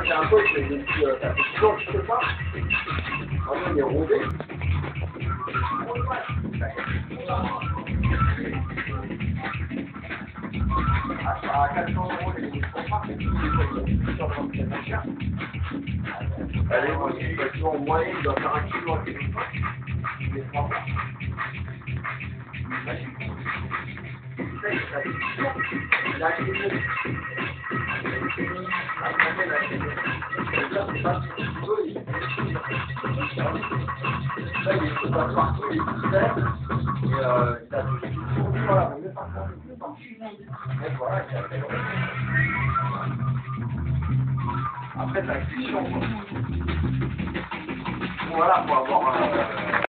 j'ai un pote, ça fait 6 ans que je fais ça. Vraiment, il est rodé. À 400 € les contrats, c'est plus cher. Allez, moi, en moyenne, il doit faire 1 kilo à téléphone. Il est 3 mois. Il a acheté le là, il est pas partout, il est tout seul. Et il a tout ce qu'il faut. Voilà, on met pas ça. Mais voilà, il a fait. Après, ça a été chiant, quoi. Voilà, pour avoir